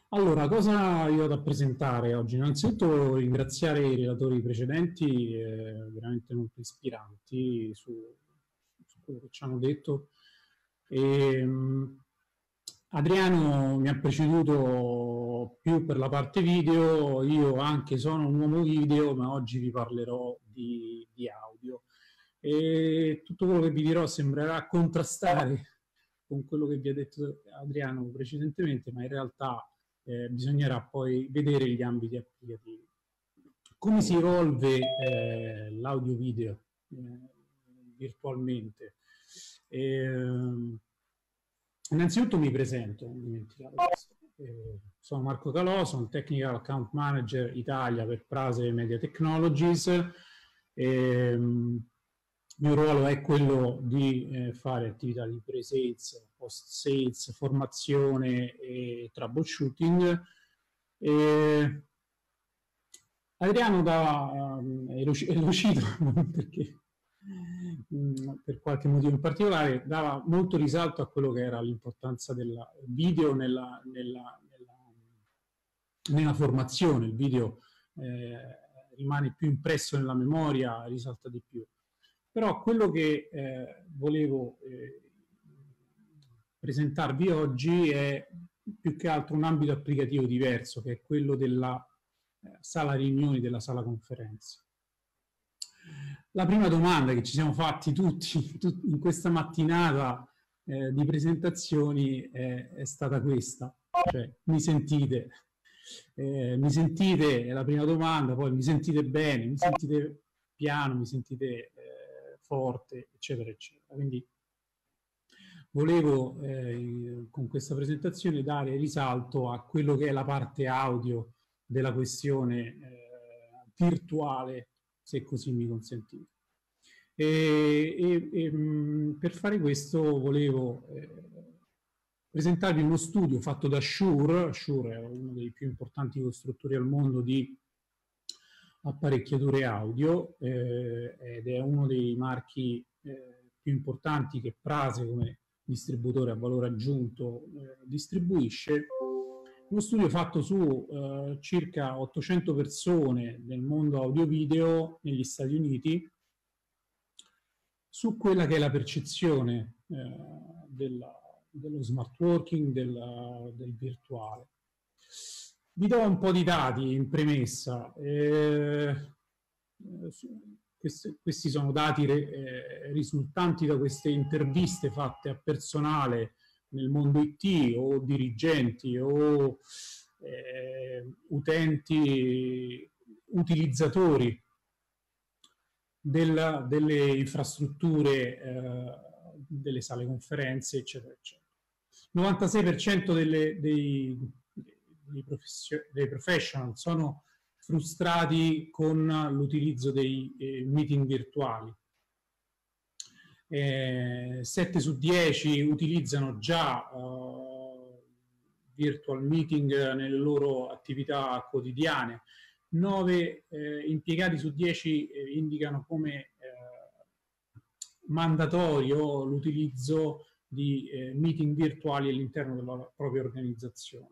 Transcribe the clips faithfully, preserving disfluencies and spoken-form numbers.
Allora, cosa io ho da presentare oggi? Innanzitutto ringraziare i relatori precedenti, eh, veramente molto ispiranti su, su quello che ci hanno detto. E, mh, Adriano mi ha preceduto più per la parte video, io anche sono un uomo video, ma oggi vi parlerò di, di audio. E tutto quello che vi dirò sembrerà contrastare con quello che vi ha detto Adriano precedentemente, ma in realtà eh, bisognerà poi vedere gli ambiti applicativi. Come si evolve eh, l'audio-video eh, virtualmente? Eh, Innanzitutto mi presento, non dimenticate questo. Eh, sono Marco Calò, sono Technical Account Manager Italia per Prase Media Technologies. Eh, il mio ruolo è quello di eh, fare attività di pre-sales, post-sales, formazione e troubleshooting. E Adriano da, um, è uscito perché mh, per qualche motivo in particolare dava molto risalto a quello che era l'importanza del video nella, nella, nella, nella formazione. Il video eh, rimane più impresso nella memoria, risalta di più. Però quello che eh, volevo eh, presentarvi oggi è più che altro un ambito applicativo diverso, che è quello della eh, sala riunioni, della sala conferenze. La prima domanda che ci siamo fatti tutti, tutti in questa mattinata eh, di presentazioni è, è stata questa, cioè mi sentite? Eh, mi sentite? È la prima domanda, poi mi sentite bene, mi sentite piano, mi sentite eh, forte, eccetera, eccetera. Quindi volevo eh, con questa presentazione dare risalto a quello che è la parte audio della questione eh, virtuale, se così mi consentite. E, e, e, mh, per fare questo volevo eh, presentarvi uno studio fatto da Shure. Shure è uno dei più importanti costruttori al mondo di apparecchiature audio eh, ed è uno dei marchi eh, più importanti che Prase come distributore a valore aggiunto eh, distribuisce. Uno studio fatto su eh, circa ottocento persone del mondo audio-video negli Stati Uniti su quella che è la percezione eh, della, dello smart working, del, del virtuale. Vi do un po' di dati in premessa. Eh, questi, questi sono dati eh, risultanti da queste interviste fatte a personale nel mondo I T o dirigenti o eh, utenti, utilizzatori del, delle infrastrutture, eh, delle sale conferenze, eccetera, eccetera. novantasei per cento delle, dei, dei, dei professional sono frustrati con l'utilizzo dei eh, meeting virtuali. Eh, sette su dieci utilizzano già uh, virtual meeting nelle loro attività quotidiane. nove eh, impiegati su dieci eh, indicano come eh, mandatorio l'utilizzo di eh, meeting virtuali all'interno della propria organizzazione.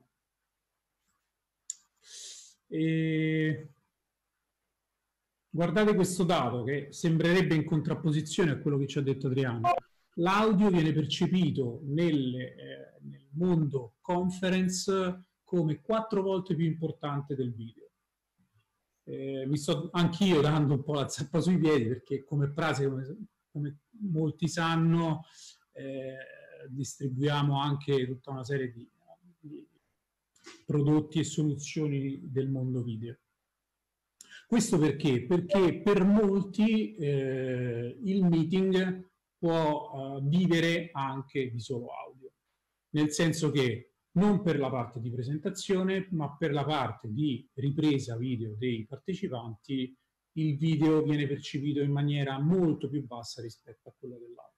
E guardate questo dato che sembrerebbe in contrapposizione a quello che ci ha detto Adriano. L'audio viene percepito nel, eh, nel mondo conference come quattro volte più importante del video. Eh, mi sto anch'io dando un po' la zappa sui piedi perché come Prase, come, come molti sanno, eh, distribuiamo anche tutta una serie di, di prodotti e soluzioni del mondo video. Questo perché? Perché per molti eh, il meeting può uh, vivere anche di solo audio, nel senso che non per la parte di presentazione, ma per la parte di ripresa video dei partecipanti, il video viene percepito in maniera molto più bassa rispetto a quello dell'audio.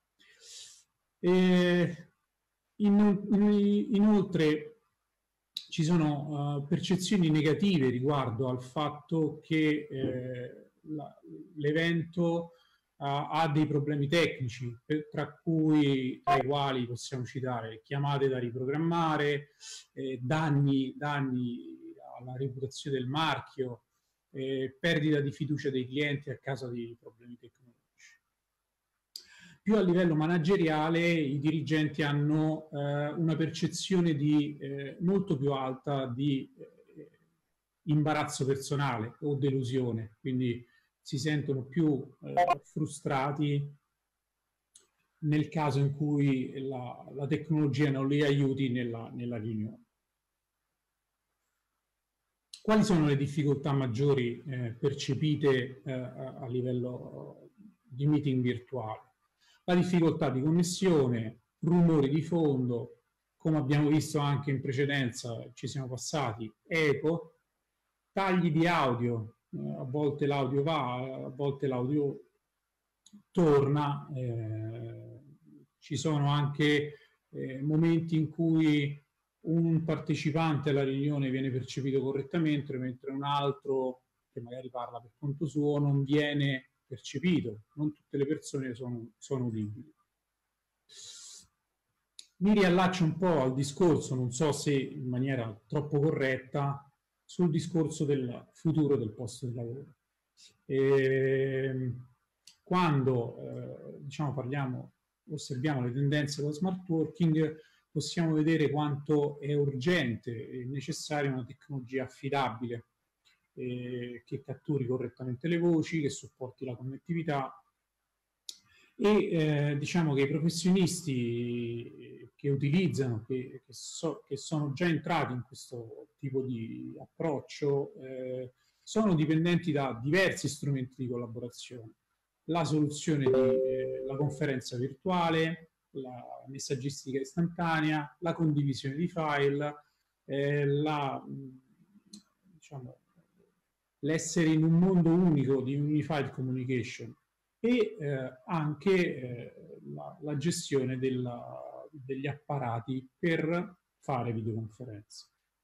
E in, in, inoltre ci sono uh, percezioni negative riguardo al fatto che eh, l'evento ha, ha dei problemi tecnici, per, tra cui tra i quali possiamo citare chiamate da riprogrammare, eh, danni, danni alla reputazione del marchio, eh, perdita di fiducia dei clienti a causa di problemi tecnologici. Più a livello manageriale i dirigenti hanno eh, una percezione di, eh, molto più alta di eh, imbarazzo personale o delusione, quindi si sentono più eh, frustrati nel caso in cui la, la tecnologia non li aiuti nella, nella riunione. Quali sono le difficoltà maggiori eh, percepite eh, a, a livello di meeting virtuale? La difficoltà di connessione, rumori di fondo, come abbiamo visto anche in precedenza, ci siamo passati, eco, tagli di audio, eh, a volte l'audio va, a volte l'audio torna, eh, ci sono anche eh, momenti in cui un partecipante alla riunione viene percepito correttamente, mentre un altro che magari parla per conto suo non viene percepito, non tutte le persone sono, sono udibili. Mi riallaccio un po' al discorso, non so se in maniera troppo corretta, sul discorso del futuro del posto di lavoro. E quando eh, diciamo, parliamo, osserviamo le tendenze dello smart working, possiamo vedere quanto è urgente e necessaria una tecnologia affidabile eh, che catturi correttamente le voci, che supporti la connettività e eh, diciamo che i professionisti che utilizzano, che, che, so, che sono già entrati in questo tipo di approccio, eh, sono dipendenti da diversi strumenti di collaborazione. La soluzione di eh, la conferenza virtuale, la messaggistica istantanea, la condivisione di file, eh, la, diciamo, l'essere in un mondo unico di unified communication e eh, anche eh, la, la gestione della, degli apparati per fare videoconferenze.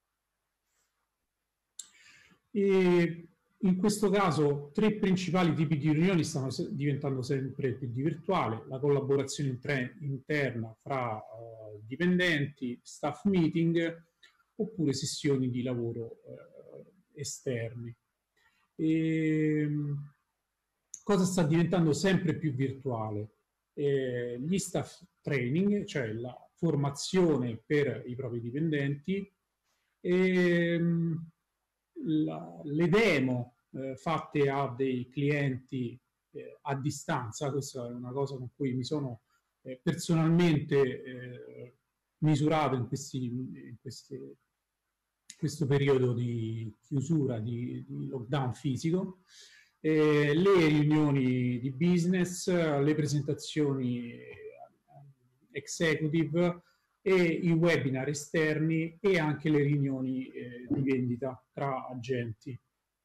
E in questo caso tre principali tipi di riunioni stanno diventando sempre più di virtuale: la collaborazione interna fra uh, dipendenti, staff meeting oppure sessioni di lavoro uh, esterni. E, cosa sta diventando sempre più virtuale? Eh, gli staff training, cioè la formazione per i propri dipendenti, e, la, le demo eh, fatte a dei clienti eh, a distanza. Questa è una cosa con cui mi sono eh, personalmente eh, misurato in, questi, in questi, questo periodo di chiusura, di, di lockdown fisico. Eh, le riunioni di business, le presentazioni executive e i webinar esterni e anche le riunioni eh, di vendita tra agenti.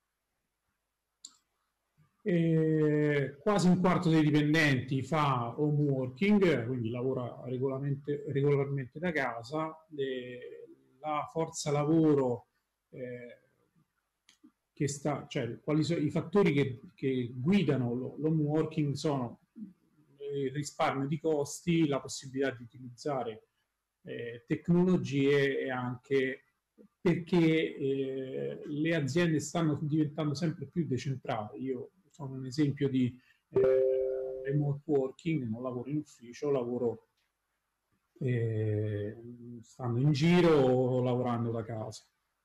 Eh, quasi un quarto dei dipendenti fa home working, quindi lavora regolarmente, regolarmente da casa. Le, la forza lavoro eh, che sta, cioè quali sono i fattori che, che guidano l'home working sono il risparmio di costi, la possibilità di utilizzare eh, tecnologie e anche perché eh, le aziende stanno diventando sempre più decentrate. Io sono un esempio di eh, remote working, non lavoro in ufficio, lavoro eh, stando in giro o lavorando da casa.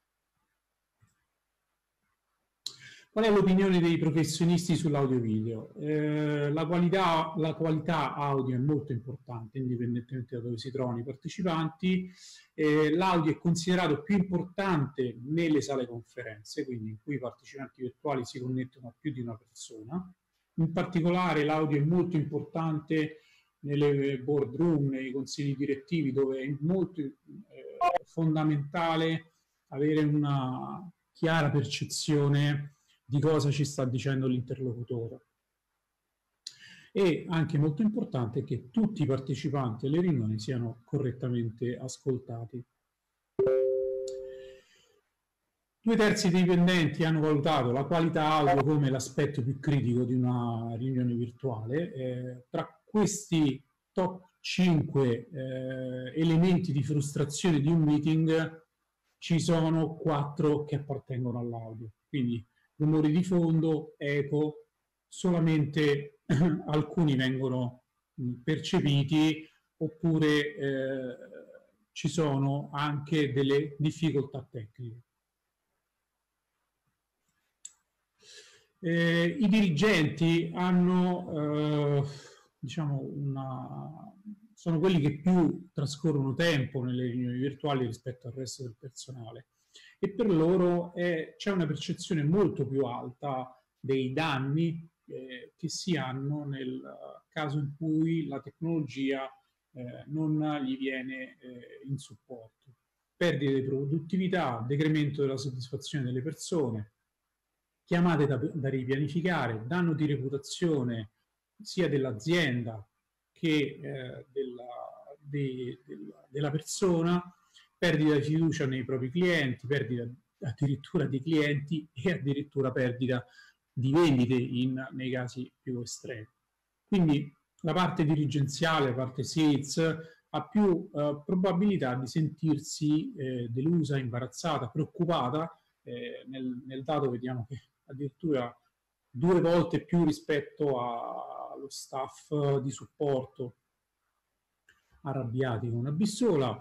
Qual è l'opinione dei professionisti sull'audio video? Eh, la, qualità, la qualità audio è molto importante, indipendentemente da dove si trovano i partecipanti. Eh, l'audio è considerato più importante nelle sale conferenze, quindi in cui i partecipanti virtuali si connettono a più di una persona. In particolare l'audio è molto importante nelle boardroom, nei consigli direttivi, dove è molto eh, fondamentale avere una chiara percezione di cosa ci sta dicendo l'interlocutore. E anche molto importante che tutti i partecipanti alle riunioni siano correttamente ascoltati. Due terzi dei dipendenti hanno valutato la qualità audio come l'aspetto più critico di una riunione virtuale. Eh, tra questi top cinque eh, elementi di frustrazione di un meeting ci sono quattro che appartengono all'audio. Quindi rumori di fondo, eco, solamente alcuni vengono percepiti, oppure eh, ci sono anche delle difficoltà tecniche. Eh, I dirigenti hanno, eh, diciamo, una, sono quelli che più trascorrono tempo nelle riunioni virtuali rispetto al resto del personale, e per loro c'è una percezione molto più alta dei danni eh, che si hanno nel caso in cui la tecnologia eh, non gli viene eh, in supporto. Perdita di produttività, decremento della soddisfazione delle persone, chiamate da, da ripianificare, danno di reputazione sia dell'azienda che eh, della, de, della, della persona, perdita di fiducia nei propri clienti, perdita addirittura di clienti e addirittura perdita di vendite in, nei casi più estremi. Quindi la parte dirigenziale, la parte sales, ha più eh, probabilità di sentirsi eh, delusa, imbarazzata, preoccupata. Eh, nel, nel dato vediamo che addirittura due volte più rispetto a, allo staff di supporto arrabbiati con una bissola.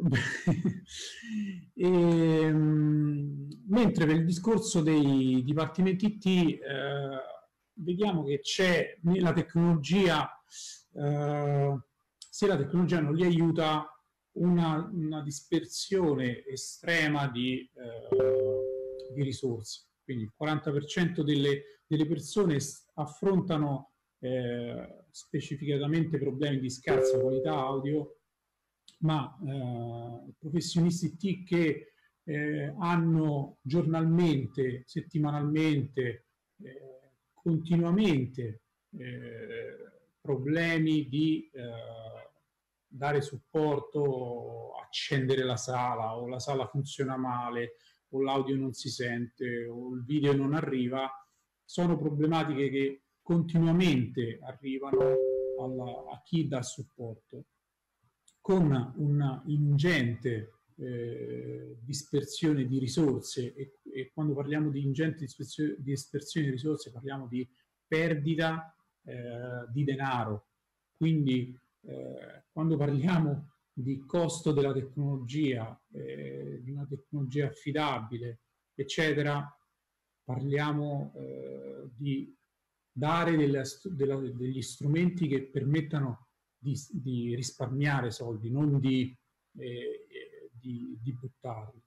e, mentre per il discorso dei dipartimenti I T eh, vediamo che c'è nella tecnologia, eh, se la tecnologia non li aiuta, una, una dispersione estrema di, eh, di risorse. Quindi il quaranta per cento delle, delle persone affrontano eh, specificatamente problemi di scarsa qualità audio, ma eh, professionisti I T che eh, hanno giornalmente, settimanalmente, eh, continuamente eh, problemi di eh, dare supporto, accendere la sala, o la sala funziona male, o l'audio non si sente, o il video non arriva, sono problematiche che continuamente arrivano alla, a chi dà supporto, con una ingente eh, dispersione di risorse, e, e quando parliamo di ingente dispersione, dispersione di risorse parliamo di perdita eh, di denaro. Quindi eh, quando parliamo di costo della tecnologia, eh, di una tecnologia affidabile, eccetera, parliamo eh, di dare delle, della, degli strumenti che permettano di, di risparmiare soldi, non di, eh, di, di buttarli.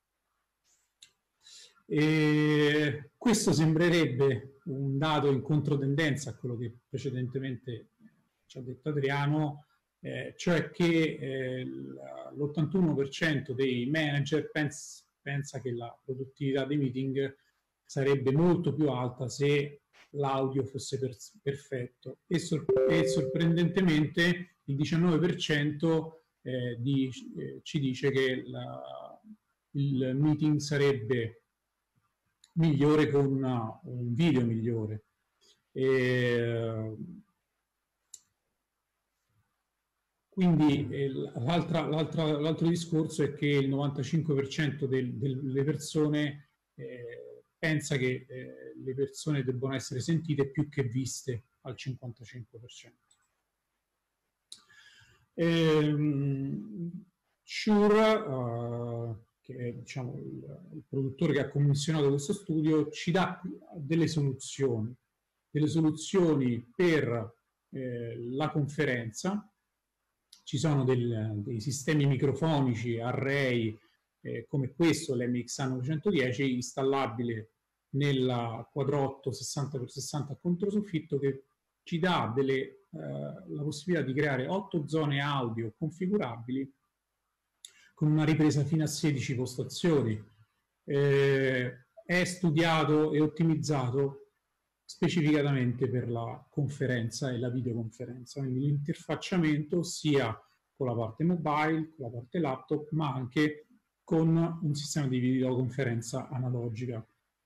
E questo sembrerebbe un dato in controtendenza a quello che precedentemente ci ha detto Adriano, eh, cioè che eh, l'ottantuno per cento dei manager pensa, pensa che la produttività dei meeting sarebbe molto più alta se l'audio fosse per, perfetto, e, sor- e sorprendentemente il diciannove per cento eh, di, eh, ci dice che la, il meeting sarebbe migliore con una, un video migliore. E, quindi eh, l'altro discorso è che il novantacinque per cento del, delle persone eh, pensa che eh, le persone debbano essere sentite più che viste al cinquantacinque per cento. Ehm, Shure, uh, che è diciamo, il, il produttore che ha commissionato questo studio, ci dà delle soluzioni, delle soluzioni per eh, la conferenza. Ci sono del, dei sistemi microfonici array eh, come questo, l'M X A novecentodieci, installabile nella quadrotto sessanta per sessanta a controsoffitto, che ci dà delle, eh, la possibilità di creare otto zone audio configurabili con una ripresa fino a sedici postazioni. Eh, è studiato e ottimizzato specificatamente per la conferenza e la videoconferenza, quindi l'interfacciamento sia con la parte mobile, con la parte laptop, ma anche con un sistema di videoconferenza analogica.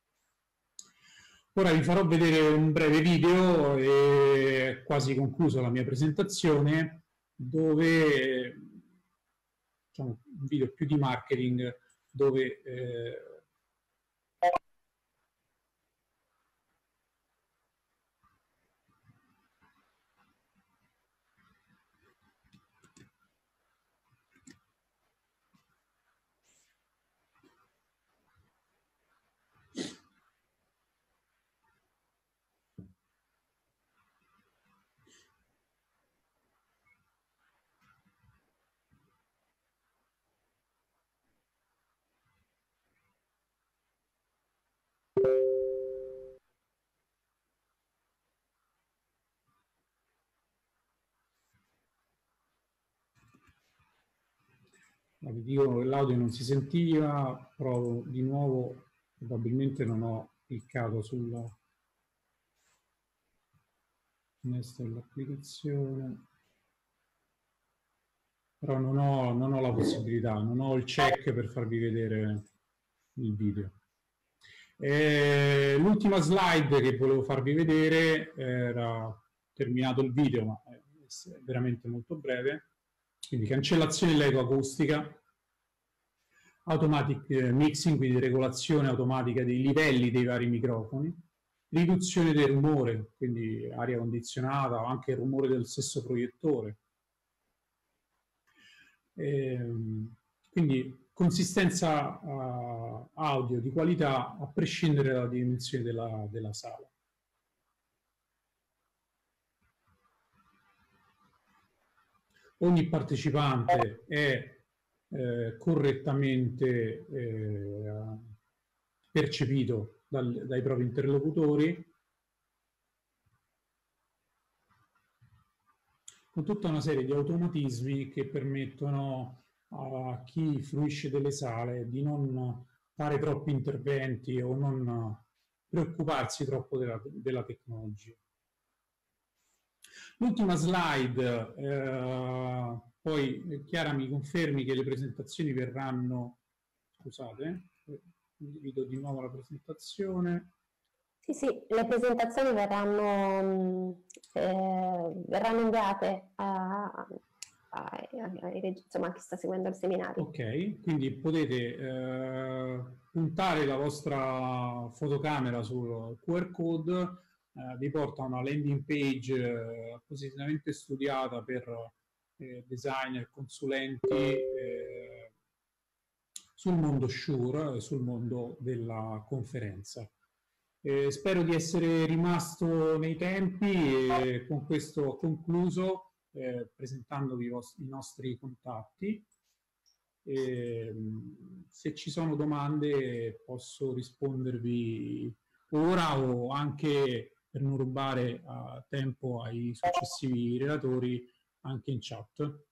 Ora vi farò vedere un breve video e quasi concluso la mia presentazione, dove, diciamo, un video più di marketing, dove eh, vi dico che l'audio non si sentiva, provo di nuovo, probabilmente non ho cliccato sulla finestra dell'applicazione, però non ho, non ho la possibilità, non ho il check per farvi vedere il video. L'ultima slide che volevo farvi vedere, era terminato il video, ma è veramente molto breve. Quindi cancellazione dell'ecoacustica, automatic mixing, quindi regolazione automatica dei livelli dei vari microfoni, riduzione del rumore, quindi aria condizionata o anche il rumore del stesso proiettore. Ehm, quindi consistenza uh, audio di qualità a prescindere dalla dimensione della, della sala. Ogni partecipante è eh, correttamente eh, percepito dal, dai propri interlocutori, con tutta una serie di automatismi che permettono a chi fruisce delle sale di non fare troppi interventi o non preoccuparsi troppo della, della tecnologia. L'ultima slide, eh, poi Chiara mi confermi che le presentazioni verranno, scusate, divido di nuovo la presentazione. Sì, sì, le presentazioni verranno, eh, verranno inviate a, a, a, a, insomma, a chi sta seguendo il seminario. Ok, quindi potete eh, puntare la vostra fotocamera sul Q R code, eh, vi porta a una landing page eh, appositamente studiata per eh, designer, consulenti eh, sul mondo Shure, sul mondo della conferenza. Eh, spero di essere rimasto nei tempi e con questo ho concluso eh, presentandovi i, vostri, i nostri contatti. E, se ci sono domande posso rispondervi ora o anche, per non rubare uh, tempo ai successivi relatori, anche in chat.